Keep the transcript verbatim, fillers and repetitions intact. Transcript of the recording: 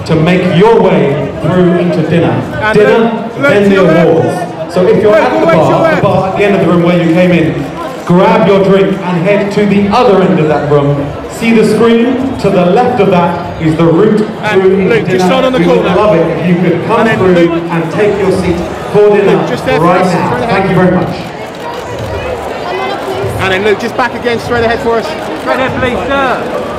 to make your way through into dinner. And Dinner, look, look, then the awards. So if you're look, at the wait, bar, the bar at the end of the room where you came in, grab your drink and head to the other end of that room. See the screen? To the left of that is the route and through Luke, into just dinner. stand on the We corner. would love it if you could come And then through Luke, and take your seat for dinner Luke, just there for right us, now. straight ahead. Thank you very much. And then Luke, just back again, straight ahead for us. Straight ahead, please, sir.